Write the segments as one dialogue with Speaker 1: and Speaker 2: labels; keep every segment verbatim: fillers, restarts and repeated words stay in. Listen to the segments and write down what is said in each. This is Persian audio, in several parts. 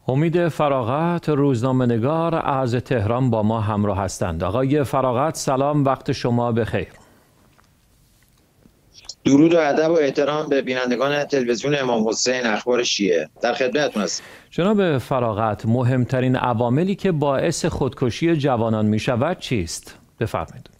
Speaker 1: امید فراغت، روزنامه‌نگار از تهران با ما همراه هستند. آقای فراغت سلام، وقت شما بخیر.
Speaker 2: درود و ادب و احترام به بینندگان تلویزیون امام حسین اخبار شیعه، در خدمتتون هستم.
Speaker 1: جناب فراغت، مهمترین عواملی که باعث خودکشی جوانان می شود چیست؟ بفرمایید.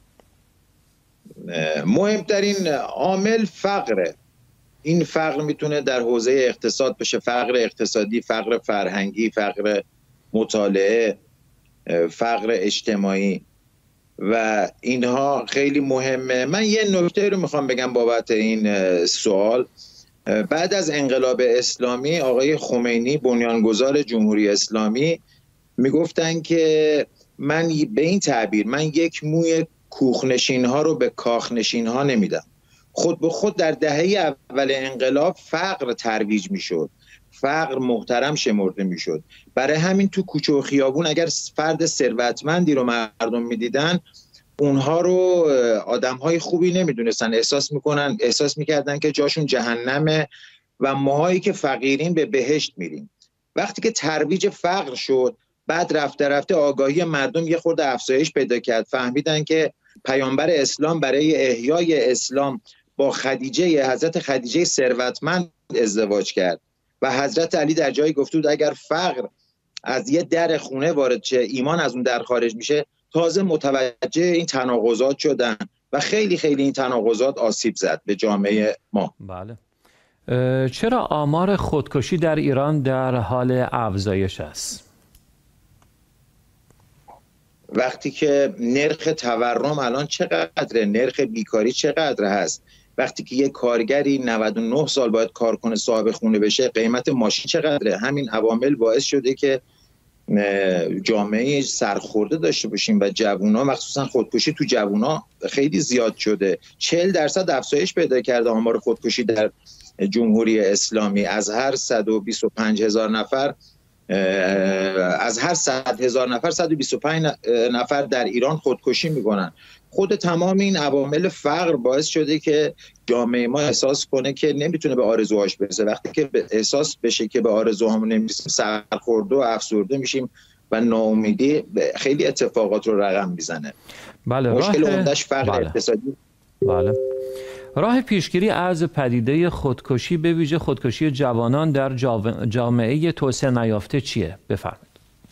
Speaker 2: مهمترین عامل فقره. این فقر میتونه در حوزه اقتصاد بشه، فقر اقتصادی، فقر فرهنگی، فقر مطالعه، فقر اجتماعی و اینها خیلی مهمه. من یه نکته رو میخوام بگم بابت این سوال. بعد از انقلاب اسلامی آقای خمینی بنیانگذار جمهوری اسلامی میگفتن که من به این تعبیر من یک موی کوخنشین ها رو به کاخنشین ها نمیدم. خود به خود در دهه اول انقلاب فقر ترویج میشد، فقر محترم شمرده میشد. برای همین تو کوچه و خیابون اگر فرد ثروتمندی رو مردم میدیدن، اونها رو آدمهای خوبی نمیدونستن، احساس میکنن احساس میکردن که جاشون جهنمه و ماهایی که فقیرین به بهشت میریم. وقتی که ترویج فقر شد، بعد رفته رفته آگاهی مردم یه خورده افزایش پیدا کرد، فهمیدن که پیامبر اسلام برای احیای اسلام با خدیجه حضرت خدیجه ثروتمند ازدواج کرد و حضرت علی در جایی گفته بود اگر فقر از یه در خونه وارد شه، ایمان از اون در خارج میشه. تازه متوجه این تناقضات شدن و خیلی خیلی این تناقضات آسیب زد به جامعه ما.
Speaker 1: بله. چرا آمار خودکشی در ایران در حال افزایش است؟
Speaker 2: وقتی که نرخ تورم الان چقدره، نرخ بیکاری چقدر هست، وقتی که یک کارگری نود و نه سال باید کار کنه صاحب خونه بشه، قیمت ماشین چقدره. همین عوامل باعث شده که جامعه سرخورده داشته باشیم و جوونا، مخصوصا خودکشی تو جوونا خیلی زیاد شده. چهل درصد افزایش پیدا کرده آمار خودکشی در جمهوری اسلامی. از هر صد و بیست و پنج هزار نفر از هر صد هزار نفر صد و بیست و پنج نفر در ایران خودکشی میکنن. خود تمام این عوامل فقر باعث شده که جامعه ما احساس کنه که نمیتونه به آرزوهاش برسه. وقتی که احساس بشه که به آرزوهامون نمیرسیم، سرخورده و افسرده میشیم و ناامیدی خیلی اتفاقات رو رقم میزنه.
Speaker 1: بله،
Speaker 2: مشکل
Speaker 1: راه...
Speaker 2: عمده‌اش فقر
Speaker 1: بله.
Speaker 2: اقتصادی.
Speaker 1: بله. راه پیشگیری از پدیده خودکشی، به ویژه خودکشی جوانان در جامعه توسعه نیافته چیه؟ بفرمایید.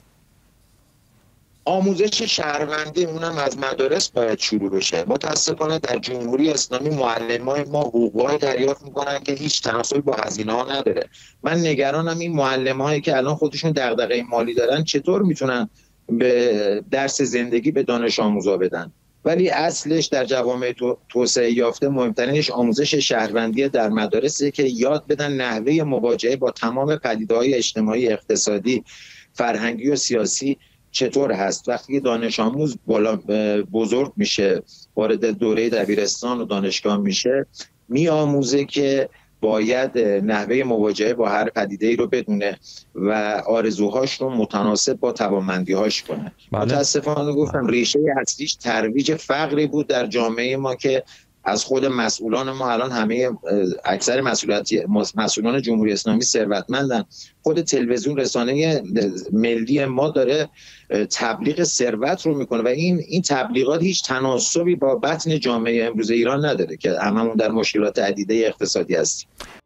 Speaker 2: آموزش شهروندی، اونم از مدارس باید شروع بشه. متاسفانه در جمهوری اسلامی معلمای ما حقوقی دریافت میکنن که هیچ تناسبی با هزینه ها نداره. من نگرانم این معلمایی که الان خودشون دغدغه مالی دارن چطور میتونن به درس زندگی به دانش آموزا بدن. ولی اصلش در جوامع توسعه یافته مهمترینش آموزش شهروندی در مدارسه که یاد بدن نحوه مواجهه با تمام پدیده‌های اجتماعی، اقتصادی، فرهنگی و سیاسی چطور هست. وقتی دانش آموز بالا بزرگ میشه، وارد دوره دبیرستان و دانشگاه میشه، میآموزه که باید نحوه مواجهه با هر پدیده‌ای رو بدونه و آرزوهاش رو متناسب با توانمندی‌هاش کنه.
Speaker 1: بله.
Speaker 2: متاسفانه گفتم ریشه اصلیش ترویج فقری بود در جامعه ما که از خود مسئولان ما الان همه اکثر مسئولیتی مسئولان جمهوری اسلامی ثروتمندن. خود تلویزیون رسانه ملی ما داره تبلیغ ثروت رو میکنه و این این تبلیغات هیچ تناسبی با بطن جامعه امروز ایران نداره که هممون در مشکلات عدیده اقتصادی هستیم.